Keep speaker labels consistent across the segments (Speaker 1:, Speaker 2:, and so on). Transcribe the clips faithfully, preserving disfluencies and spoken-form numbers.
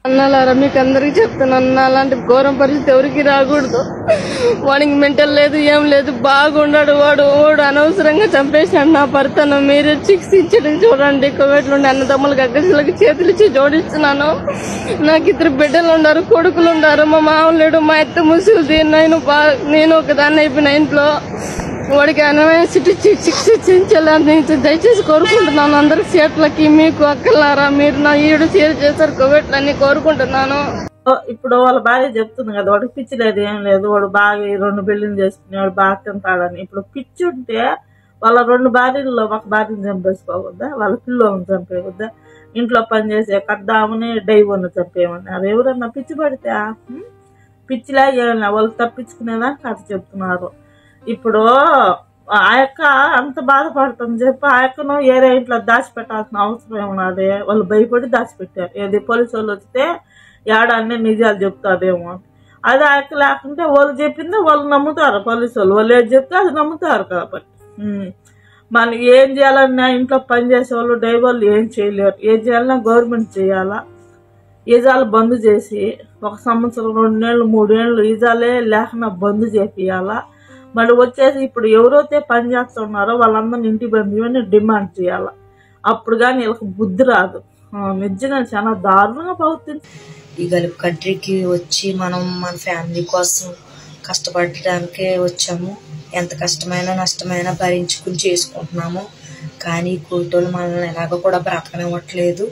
Speaker 1: అన్నాలారా మీకు అందరికి చెప్తాను, అలాంటి ఘోరం పరిస్థితి ఎవరికి రాకూడదు. వాడికి మెంటల్ లేదు, ఏం లేదు, బాగున్నాడు. వాడు వాడు అనవసరంగా చంపేసినాడు నా భర్తను. మీరే చిక్స్ ఇచ్చేది చూడండి. కోవిడ్లుండి అన్నదమ్ములకి అగ్గసులకి చేతులు ఇచ్చి జోడిస్తున్నాను. నాకు ఇద్దరు బిడ్డలు ఉన్నారు, కొడుకులు ఉన్నారు. మా మామ లేడు, మా అత్త ముసలిది. నేను బా నేను ఒకదాన్ని అయిపోయిన ఇంట్లో. వాడికి అనమైన సిటీ చిక్స్ ఇచ్చించాలని దయచేసి కోరుకుంటున్నాను. అందరి సీట్లకి మీకు అక్కలారా మీరు నా ఈడు షేర్ చేశారు కోవిడ్లన్నీ కోరుకుంటున్నాను.
Speaker 2: ఇప్పుడు వాళ్ళ భార్య చెప్తుంది కదా, వాడికి పిచ్చి లేదు, ఏం లేదు, వాడు బాగా రెండు బిల్డింగ్ చేసుకుని వాడు బాగా తింటాడని. ఇప్పుడు పిచ్చి ఉంటే వాళ్ళ రెండు భార్యల్లో ఒక భార్యను చంపేసుకోవద్దా, వాళ్ళ పిల్లలను చంపేయవద్దా, ఇంట్లో పని చేసే కద్దామని డైవర్ని చంపేయమని. అది ఎవరన్నా పిచ్చి పడితే పిచ్చిలా ఏమన్నా వాళ్ళు తప్పించుకునేదా కథ చెప్తున్నారు. ఇప్పుడు ఆ యొక్క అంత బాధపడుతుంది చెప్పి ఆ యొక్కను ఏరే ఇంట్లో దాచిపెట్టాల్సిన అవసరం ఏమన్నది. వాళ్ళు భయపడి దాచిపెట్టారు. ఏది పోలీసు వాళ్ళు వస్తే ఏడ అన్నీ నిజాలు చెప్తాదేమో. అది ఆ యొక్క లేకుంటే వాళ్ళు చెప్పింది వాళ్ళు నమ్ముతారు. పోలీసు వాళ్ళు వాళ్ళు ఏది చెప్తే అది నమ్ముతారు. కాబట్టి మనకి ఏం చేయాలన్నా ఇంట్లో పని చేసే వాళ్ళు డ్రైవర్లు ఏం చేయలేరు. ఏం చేయాలన్నా గవర్నమెంట్ చేయాలా. ఈజాలు బంద్ చేసి ఒక సంవత్సరం రెండేళ్ళు మూడేళ్ళు ఈజాలే లేకుండా బంద్ చేపియాలా. మళ్ళీ వచ్చేసి ఇప్పుడు ఎవరైతే పని చేస్తున్నారో వాళ్ళందరినీ ఇంటి బంధువుని డిమాండ్ చేయాలి. అప్పుడు కానీ వీళ్ళకి బుద్ధి రాదు. నిజంగా చాలా దారుణంగా పోతుంది.
Speaker 3: ఈ గల్ఫ్ కంట్రీకి వచ్చి మనం మన ఫ్యామిలీ కోసం కష్టపడడానికే వచ్చాము. ఎంత కష్టమైనా నష్టమైనా భరించుకుని చేసుకుంటున్నాము. కానీ కోటోళ్ళు మనల్ని ఎలాగో కూడా బ్రతకనివ్వట్లేదు.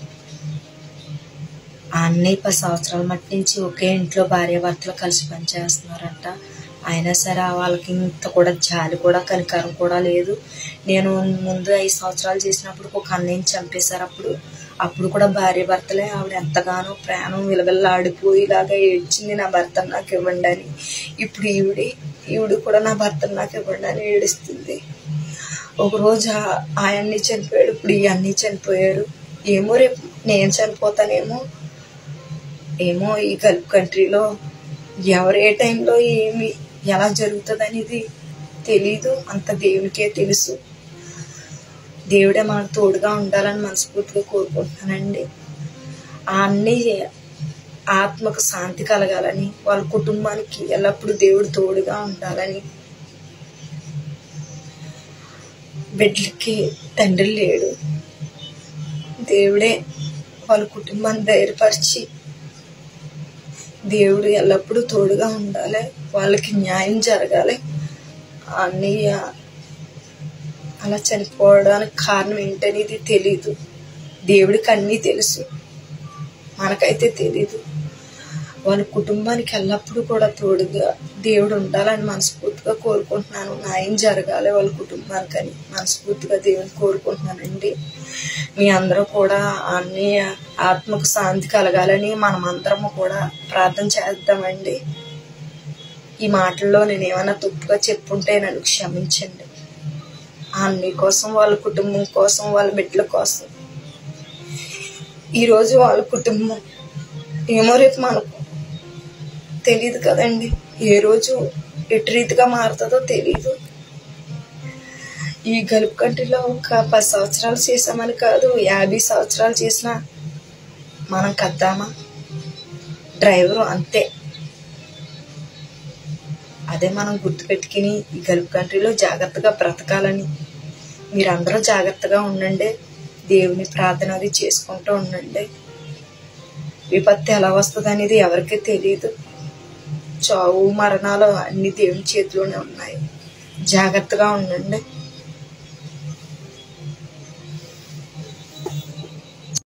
Speaker 3: అన్నీ పది సంవత్సరాల మట్టి నుంచి ఒకే ఇంట్లో భార్యాభర్తలు కలిసి పనిచేస్తున్నారంట. అయినా సరే వాళ్ళకి ఇంత కూడా జాలి కూడా కనికరం కూడా లేదు. నేను ముందు ఐదు సంవత్సరాలు చేసినప్పుడు ఒక అన్నయ్యని చంపేశారు. అప్పుడు అప్పుడు కూడా భార్య భర్తలే. ఆవిడ ఎంతగానో ప్రాణం విలవిల్లాడిపోయేలాగా ఏడ్చింది, నా భర్తను నాకు ఇవ్వండి అని. ఇప్పుడు ఈవిడి ఈవిడ కూడా నా భర్తను నాకు ఇవ్వండి అని ఏడుస్తుంది. ఒకరోజు ఆయన్ని చనిపోయాడు, ఇప్పుడు ఈ అన్నీ చనిపోయారు. ఏమో రేపు నేను చనిపోతానేమో ఏమో. ఈ గల్ఫ్ కంట్రీలో ఎవరు ఏ టైంలో ఏమి ఎలా జరుగుతుంది అనేది తెలీదు. అంత దేవునికే తెలుసు. దేవుడే మనకు తోడుగా ఉండాలని మనస్ఫూర్తిగా కోరుకుంటున్నానండి. ఆ అన్ని ఆత్మకు శాంతి కలగాలని, వాళ్ళ కుటుంబానికి ఎల్లప్పుడూ దేవుడు తోడుగా ఉండాలని. బిడ్డలకి తండ్రి లేడు, దేవుడే వాళ్ళ కుటుంబాన్ని ధైర్యపరిచి దేవుడు ఎల్లప్పుడూ తోడుగా ఉండాలి. వాళ్ళకి న్యాయం జరగాలి. అన్నయ్య అలా చనిపోవడానికి కారణం ఏంటనేది తెలీదు. దేవుడికి అన్నీ తెలుసు, మనకైతే తెలీదు. వాళ్ళ కుటుంబానికి ఎల్లప్పుడూ కూడా తోడుగా దేవుడు ఉండాలని మనస్ఫూర్తిగా కోరుకుంటున్నాను. న్యాయం జరగాలి వాళ్ళ కుటుంబానికి అని మనస్ఫూర్తిగా దేవుని కోరుకుంటున్నానండి. మీ అందరూ కూడా అన్ని ఆత్మకు శాంతి కలగాలని మనం అందరము కూడా ప్రార్థన చేద్దామండి. ఈ మాటల్లో నేను ఏమైనా తప్పుగా చెప్పుంటే నన్ను క్షమించండి. అన్ని కోసం, వాళ్ళ కుటుంబం కోసం, వాళ్ళ బిడ్డల కోసం. ఈరోజు వాళ్ళ కుటుంబం ఏమో రేపు మనకు తెలీదు కదండి. ఏ రోజు ఎటు రీతిగా మారుతుందో తెలీదు. ఈ గల్ఫ్ కంట్రీలో ఒక పది సంవత్సరాలు చేసామని కాదు, యాభై సంవత్సరాలు చేసినా మనం కద్దామా, డ్రైవరు అంతే. అదే మనం గుర్తుపెట్టుకుని ఈ గల్ఫ్ కంట్రీలో జాగ్రత్తగా బ్రతకాలని మీరందరూ జాగ్రత్తగా ఉండండి. దేవుని ప్రార్థన అది చేసుకుంటూ ఉండండి. విపత్తి ఎలా వస్తుంది అనేది ఎవరికీ తెలియదు. చావు మరణాలు అన్ని దేవుని చేతిలోనే ఉన్నాయి. జాగ్రత్తగా ఉండండి.